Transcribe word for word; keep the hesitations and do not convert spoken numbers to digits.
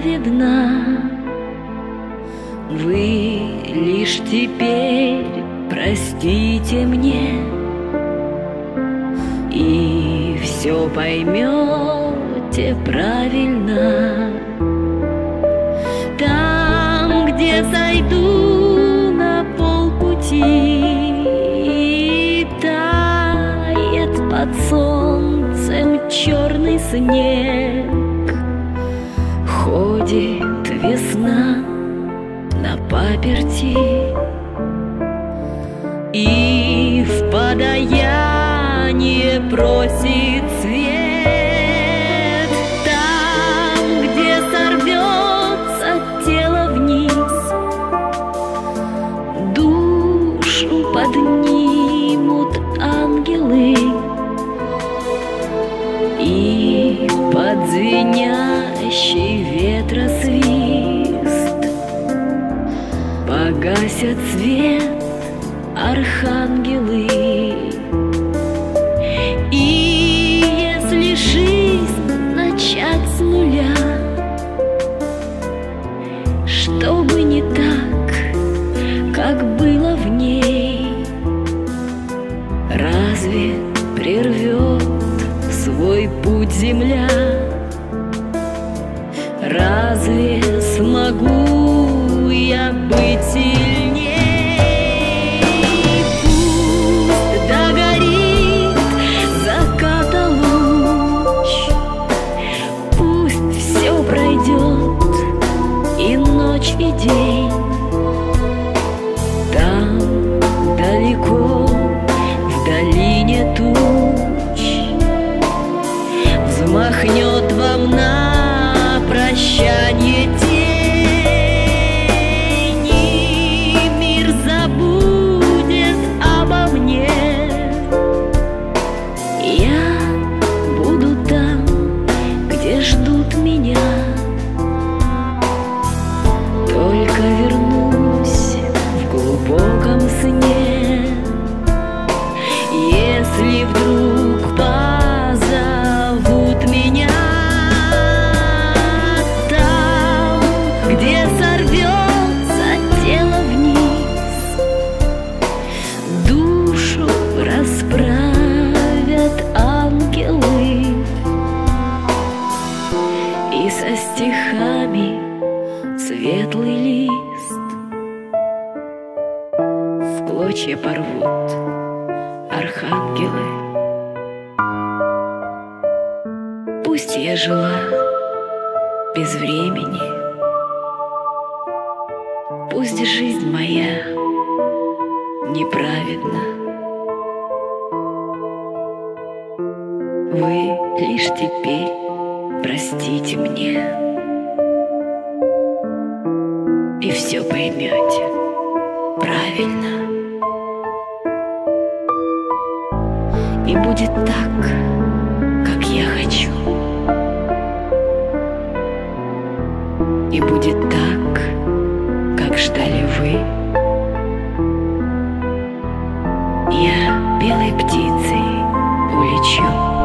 праведна. Вы лишь теперь простите мне, и все поймете правильно. Там, где сойду на полпути, тает под солнцем черный снег, ходит весна на паперти, и в подаяние просит свет. Там, где сорвется тело вниз, душу поднимут ангелы, и под звенящий ветра свист погасят свет архангелы. И если жизнь начать с нуля, чтобы не так, как было в ней, разве прервет свой путь земля? Разве смогу я быть сильней? Пусть догорит заката луч, пусть все пройдет, и ночь, и день. Там далеко, в долине туч, взмахнет вам на прощанье тени, мир забудет обо мне. Я буду там, где ждут меня, только вернусь в глубоком сне. Если вдруг позовут меня, где сорвется тело вниз, душу расправят ангелы, и со стихами светлый лист в клочья порвут архангелы. Пусть я жила без времени, пусть жизнь моя неправедна, вы лишь теперь простите мне, и все поймете правильно. И будет так, как я хочу, и будет так, как ждали вы. Я белой птицей улечу